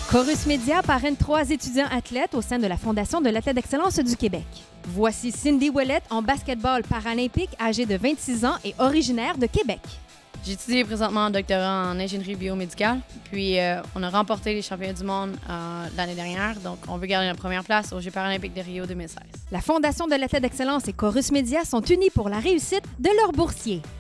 Chorus Média parraine 3 étudiants athlètes au sein de la Fondation de l'athlète d'excellence du Québec. Voici Cindy Ouellette en basketball paralympique, âgée de 26 ans et originaire de Québec. J'étudie présentement un doctorat en ingénierie biomédicale. Puis, on a remporté les championnats du monde l'année dernière. Donc, on veut garder la première place aux Jeux paralympiques de Rio 2016. La Fondation de l'athlète d'excellence et Chorus Média sont unis pour la réussite de leurs boursiers.